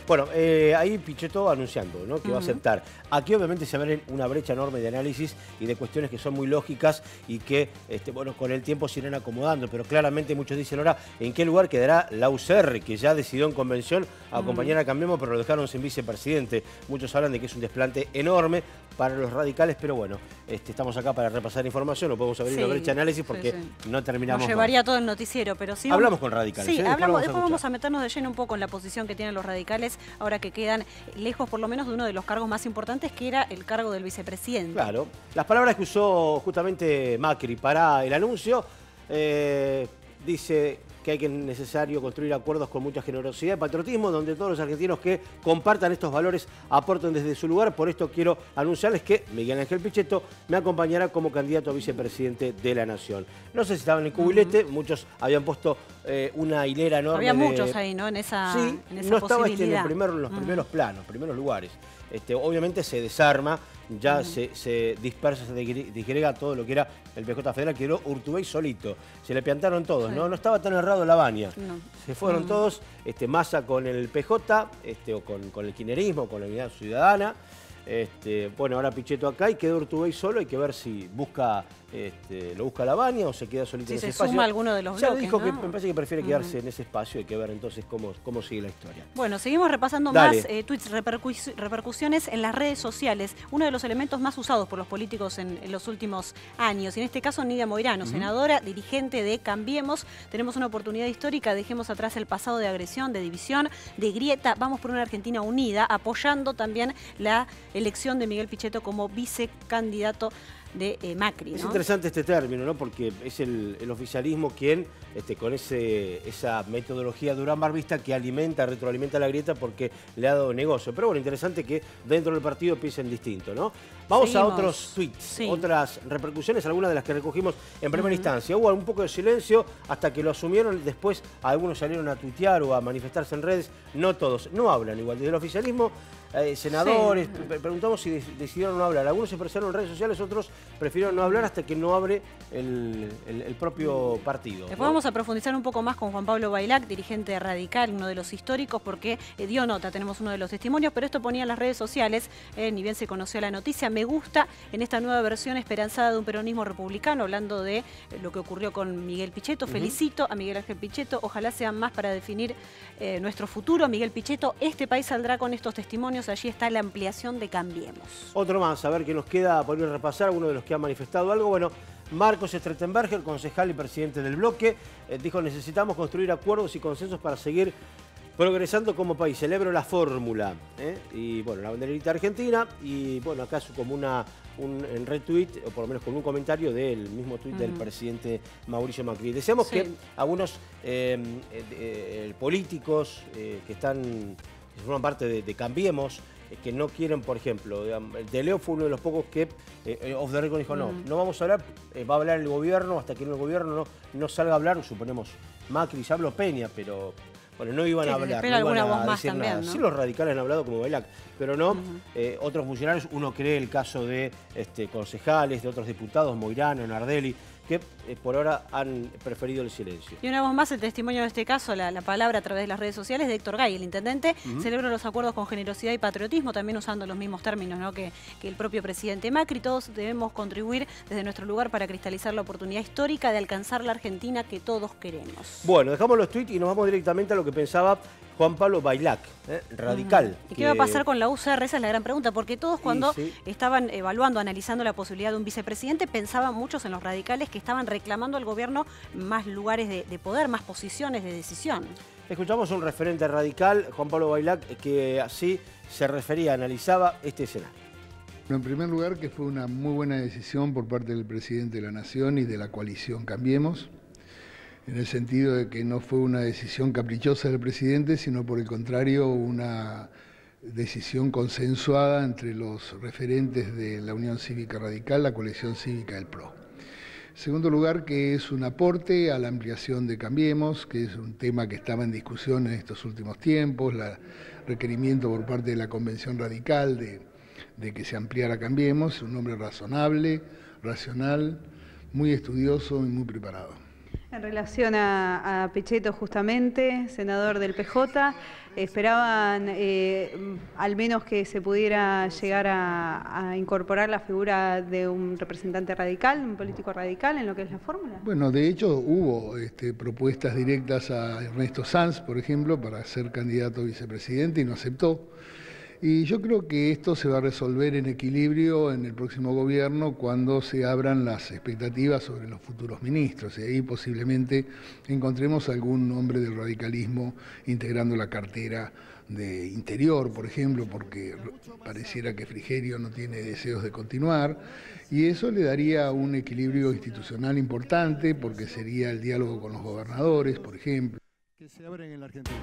Bueno, ahí Pichetto anunciando, ¿no?, que va a aceptar. Aquí obviamente se abre una brecha enorme de análisis y de cuestiones que son muy lógicas y que, bueno, con el tiempo se irán acomodando. Pero claramente muchos dicen ahora, ¿en qué lugar quedará la UCR, que ya decidió en convención acompañar a Cambiemos, pero lo dejaron sin vicepresidente? Muchos hablan de que es un desplante enorme para los radicales, pero bueno, estamos acá para repasar información, no podemos abrir una brecha de análisis porque no terminamos. Nos llevaría todo el noticiero, pero sí. Hablamos con radicales. Sí, después vamos a meternos de lleno un poco en la posición que tienen los radicales, ahora que quedan lejos por lo menos de uno de los cargos más importantes, que era el cargo del vicepresidente. Claro, las palabras que usó justamente Macri para el anuncio, dice que es necesario construir acuerdos con mucha generosidad y patriotismo, donde todos los argentinos que compartan estos valores aporten desde su lugar. Por esto quiero anunciarles que Miguel Ángel Pichetto me acompañará como candidato a vicepresidente de la Nación. No sé si estaban en el cubilete, muchos habían puesto una hilera enorme. Había muchos ahí, ¿no? En esa no estaba en los primeros planos, primeros lugares. Obviamente se desarma, ya se dispersa, se disgrega todo lo que era el PJ Federal, quedó Urtubey solito. Se le piantaron todos, ¿no? No estaba tan errado la baña. Se fueron todos, Massa con el PJ, o con el kirchnerismo, con la Unidad Ciudadana. Bueno, ahora Pichetto acá y quedó Urtubey solo. Hay que ver si busca, lo busca la baña o se queda solito en ese espacio. Si se suma alguno de los bloques, ya dijo, ¿no? que me parece que prefiere quedarse en ese espacio. Hay que ver entonces cómo sigue la historia. Bueno, seguimos repasando más tweets, repercusiones en las redes sociales. Uno de los elementos más usados por los políticos en los últimos años. Y en este caso, Nidia Moirano, senadora, dirigente de Cambiemos. Tenemos una oportunidad histórica. Dejemos atrás el pasado de agresión, de división, de grieta. Vamos por una Argentina unida, apoyando también la elección de Miguel Pichetto como vicecandidato de Macri, ¿no? Es interesante este término, ¿no? Porque es el oficialismo quien, con esa metodología durán-barbista que retroalimenta la grieta porque le ha dado negocio. Pero bueno, interesante que dentro del partido piensen distinto, ¿no? Vamos a otros tweets, otras repercusiones, algunas de las que recogimos en primera instancia. Hubo un poco de silencio hasta que lo asumieron, después algunos salieron a tuitear o a manifestarse en redes, no todos, no hablan igual. Desde el oficialismo, senadores, preguntamos si decidieron no hablar. Algunos se expresaron en redes sociales, otros prefirieron no hablar hasta que no abre el propio partido. Después vamos a profundizar un poco más con Juan Pablo Bailac, dirigente radical, uno de los históricos, porque dio nota, tenemos uno de los testimonios, pero esto ponía en las redes sociales, ni bien se conoció la noticia. Me gusta en esta nueva versión esperanzada de un peronismo republicano, hablando de lo que ocurrió con Miguel Pichetto. Felicito a Miguel Ángel Pichetto, ojalá sean más para definir nuestro futuro. Miguel Pichetto, este país saldrá con estos testimonios, allí está la ampliación de Cambiemos. Otro más, a ver qué nos queda por ir a repasar, uno de los que ha manifestado algo. Bueno, Marcos Strettenberger, concejal y presidente del bloque, dijo: necesitamos construir acuerdos y consensos para seguir progresando como país. Celebro la fórmula. Y bueno, la banderita argentina. Y bueno, acá es como un retweet, o por lo menos con un comentario del mismo tuit del presidente Mauricio Macri. Deseamos que algunos políticos que forman parte de Cambiemos, que no quieren, por ejemplo, De Leo fue uno de los pocos que off the record dijo: no vamos a hablar, va a hablar el gobierno, hasta que en el gobierno no salga a hablar. Suponemos Macri, ya habló Peña, pero bueno, no iban a hablar, no iban a decir nada. Sí, los radicales han hablado como Bailac, pero no otros funcionarios. Uno cree el caso de concejales, de otros diputados, Moirano, Nardelli, que por ahora han preferido el silencio. Y una vez más el testimonio en este caso, la palabra a través de las redes sociales de Héctor Gay, el intendente. Celebro los acuerdos con generosidad y patriotismo, también usando los mismos términos, ¿no?, que el propio presidente Macri. Todos debemos contribuir desde nuestro lugar para cristalizar la oportunidad histórica de alcanzar la Argentina que todos queremos. Bueno, dejamos los tweets y nos vamos directamente a lo que pensaba Juan Pablo Bailac, radical. ¿Y qué va a pasar con la UCR? Esa es la gran pregunta, porque todos cuando estaban evaluando, analizando la posibilidad de un vicepresidente, pensaban muchos en los radicales que estaban reclamando al gobierno más lugares de poder, más posiciones de decisión. Escuchamos a un referente radical, Juan Pablo Bailac, que así se refería, analizaba este escenario. En primer lugar, que fue una muy buena decisión por parte del presidente de la Nación y de la coalición Cambiemos, en el sentido de que no fue una decisión caprichosa del presidente, sino por el contrario una decisión consensuada entre los referentes de la Unión Cívica Radical, la coalición cívica del PRO. En segundo lugar, que es un aporte a la ampliación de Cambiemos, que es un tema que estaba en discusión en estos últimos tiempos, el requerimiento por parte de la Convención Radical de que se ampliara Cambiemos. Un hombre razonable, racional, muy estudioso y muy preparado. En relación a Pichetto, justamente, senador del PJ, esperaban al menos que se pudiera llegar a incorporar la figura de un representante radical, un político radical en lo que es la fórmula. Bueno, de hecho hubo propuestas directas a Ernesto Sanz, por ejemplo, para ser candidato a vicepresidente y no aceptó. Y yo creo que esto se va a resolver en equilibrio en el próximo gobierno cuando se abran las expectativas sobre los futuros ministros. Y ahí posiblemente encontremos algún hombre del radicalismo integrando la cartera de Interior, por ejemplo, porque pareciera que Frigerio no tiene deseos de continuar. Y eso le daría un equilibrio institucional importante, porque sería el diálogo con los gobernadores, por ejemplo. Que se abren en la Argentina.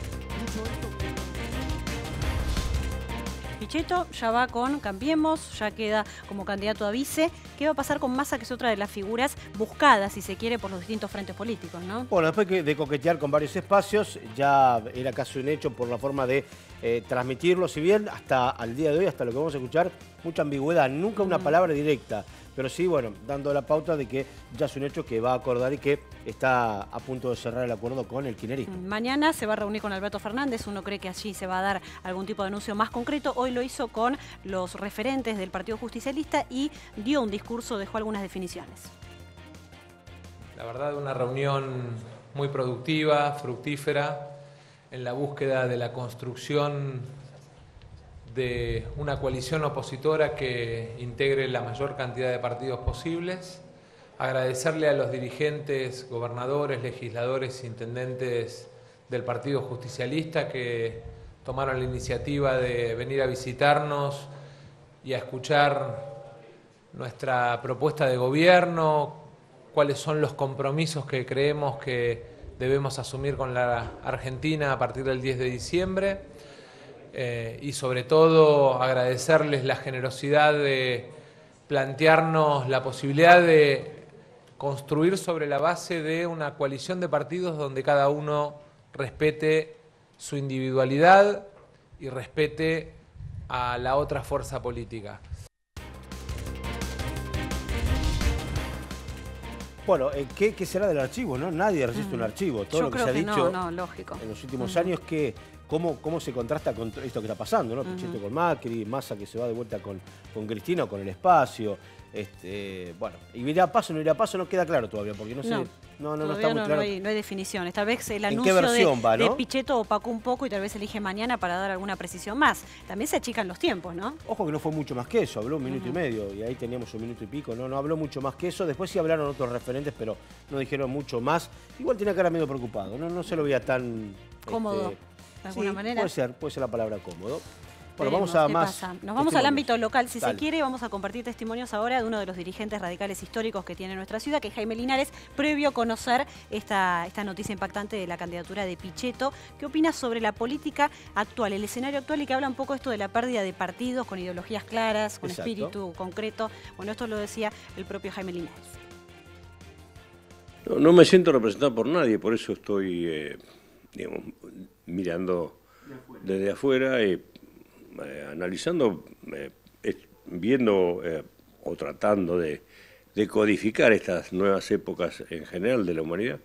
Pichetto ya va con Cambiemos, ya queda como candidato a vice. ¿Qué va a pasar con Massa, que es otra de las figuras buscadas, si se quiere, por los distintos frentes políticos, ¿no? Bueno, después de coquetear con varios espacios, ya era casi un hecho por la forma de transmitirlo, si bien hasta al día de hoy, hasta lo que vamos a escuchar, mucha ambigüedad, nunca una palabra directa, pero sí, bueno, dando la pauta de que ya es un hecho que va a acordar y que está a punto de cerrar el acuerdo con el kirchnerismo. Mañana se va a reunir con Alberto Fernández, uno cree que allí se va a dar algún tipo de anuncio más concreto. Hoy lo hizo con los referentes del Partido Justicialista y dio un discurso, dejó algunas definiciones. La verdad, una reunión muy productiva, fructífera, en la búsqueda de la construcción de una coalición opositora que integre la mayor cantidad de partidos posibles. Agradecerle a los dirigentes, gobernadores, legisladores, intendentes del Partido Justicialista que tomaron la iniciativa de venir a visitarnos y a escuchar nuestra propuesta de gobierno, cuáles son los compromisos que creemos que debemos asumir con la Argentina a partir del 10 de diciembre. Y sobre todo agradecerles la generosidad de plantearnos la posibilidad de construir sobre la base de una coalición de partidos donde cada uno respete su individualidad y respete a la otra fuerza política. Bueno, ¿qué será del archivo? ¿No? Nadie resiste un archivo. Todo Yo lo que creo se ha que dicho no, lógico. en los últimos años, ¿cómo se contrasta con esto que está pasando, ¿no? Pichetto con Macri, Massa que se va de vuelta con Cristina o con el espacio. Bueno, y irá a paso, no irá a paso, no queda claro todavía, porque no sé. No está muy claro. No hay definiciones. Tal vez el ¿En qué anuncio versión va, no? de Pichetto opacó un poco y tal vez elige mañana para dar alguna precisión más. También se achican los tiempos, ¿no? Ojo que no fue mucho más que eso, habló un minuto y medio y ahí teníamos un minuto y pico. No habló mucho más que eso. Después sí hablaron otros referentes, pero no dijeron mucho más. Igual tenía cara medio preocupado, no se lo veía tan cómodo, de alguna manera. Puede ser la palabra cómodo. Bueno, Veremos vamos a qué más. pasa. Nos vamos al ámbito local, si Dale. se quiere. Vamos a compartir testimonios ahora de uno de los dirigentes radicales históricos que tiene nuestra ciudad, que es Jaime Linares, previo a conocer esta noticia impactante de la candidatura de Pichetto. ¿Qué opinas sobre la política actual, el escenario actual, y que habla un poco esto de la pérdida de partidos con ideologías claras, con espíritu concreto? Bueno, esto lo decía el propio Jaime Linares. No me siento representado por nadie, por eso estoy mirando desde afuera, analizando, viendo o tratando de codificar estas nuevas épocas en general de la humanidad.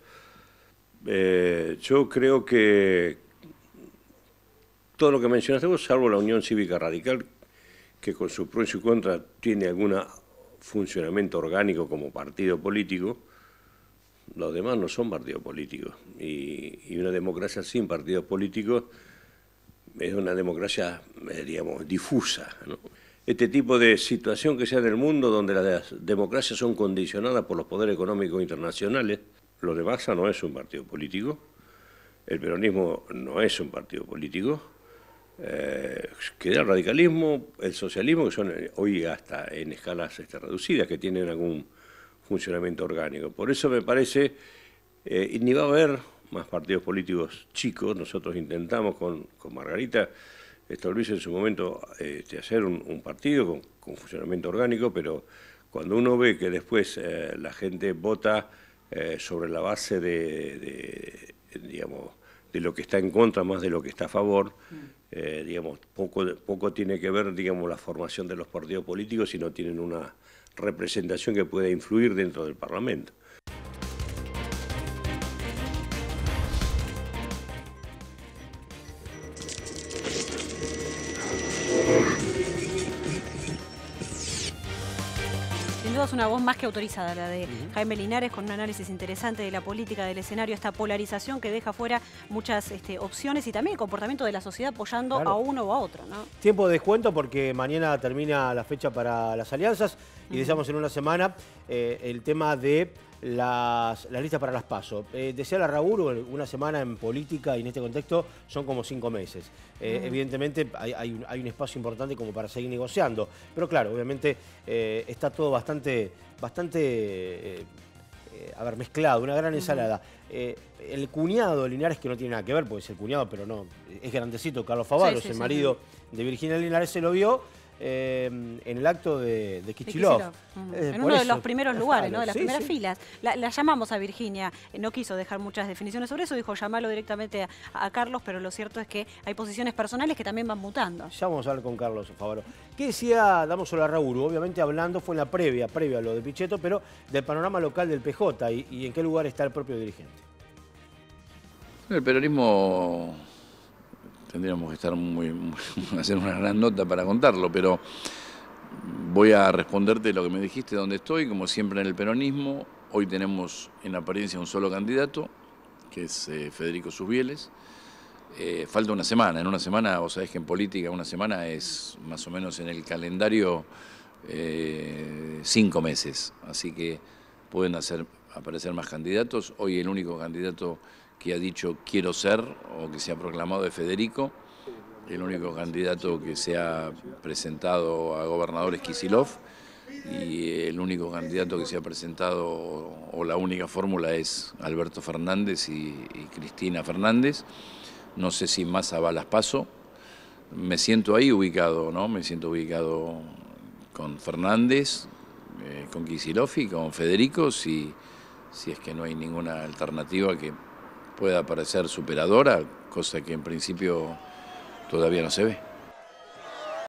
Yo creo que todo lo que mencionaste vos, salvo la Unión Cívica Radical, que con sus pros y sus contras tiene algún funcionamiento orgánico como partido político, los demás no son partidos políticos. Y una democracia sin partidos políticos es una democracia, difusa, ¿no? Este tipo de situación que sea en el mundo donde las democracias son condicionadas por los poderes económicos internacionales, lo de Massa no es un partido político, el peronismo no es un partido político, queda el radicalismo, el socialismo, que son hoy hasta en escalas reducidas, que tienen algún funcionamiento orgánico. Por eso me parece, ni va a haber más partidos políticos chicos. Nosotros intentamos con Margarita Stolbizer en su momento hacer un partido con funcionamiento orgánico, pero cuando uno ve que después la gente vota sobre la base de lo que está en contra más de lo que está a favor, poco tiene que ver, la formación de los partidos políticos si no tienen una representación que pueda influir dentro del Parlamento. dudas una voz más que autorizada, la de Jaime Linares, con un análisis interesante de la política, del escenario, esta polarización que deja fuera muchas opciones y también el comportamiento de la sociedad apoyando a uno o a otro, ¿no? Tiempo de descuento porque mañana termina la fecha para las alianzas y deseamos en una semana el tema de las listas para las PASO. Decía la Raúl, una semana en política y en este contexto son como 5 meses. Evidentemente hay un espacio importante como para seguir negociando, pero claro, obviamente está todo bastante mezclado, una gran ensalada. El cuñado de Linares, que no tiene nada que ver, porque es el cuñado, pero no, es grandecito, Carlos Favaros, el marido de Virginia Linares, se lo vio en el acto de Kicillof. En uno de los primeros lugares, ¿no? De las primeras filas. La llamamos a Virginia, no quiso dejar muchas definiciones sobre eso, dijo llamarlo directamente a Carlos, pero lo cierto es que hay posiciones personales que también van mutando. Ya vamos a hablar con Carlos Favaro. ¿Qué decía Dámoselo a Raúl? Obviamente hablando, fue en la previa a lo de Pichetto, pero del panorama local del PJ y en qué lugar está el propio dirigente. El peronismo tendríamos que estar hacer una gran nota para contarlo, pero voy a responderte lo que me dijiste, dónde estoy, como siempre en el peronismo. Hoy tenemos en apariencia un solo candidato, que es Federico Susbieles. Falta una semana. En una semana, vos sabés que en política una semana es más o menos en el calendario 5 meses. Así que pueden aparecer más candidatos. Hoy el único candidato que ha dicho quiero ser o que se ha proclamado es Federico. El único candidato que se ha presentado a gobernador es Kicillof. Y el único candidato que se ha presentado, o la única fórmula, es Alberto Fernández y Cristina Fernández. No sé si Massa va a las PASO. Me siento ahí ubicado, ¿no? Me siento ubicado con Fernández, con Kicillof y con Federico, si es que no hay ninguna alternativa que pueda parecer superadora, cosa que en principio todavía no se ve.